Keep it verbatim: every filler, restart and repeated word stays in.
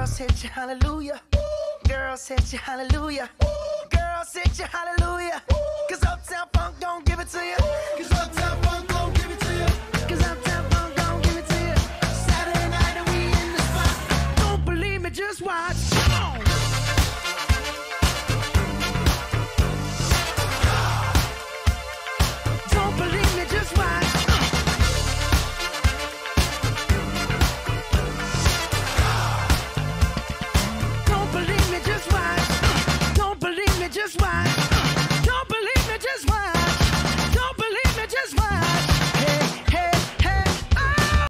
Girls hit you hallelujah. Girls hit you hallelujah. Girls hit you hallelujah. Cause Uptown Funk don't give it to you. Cause Uptown Funk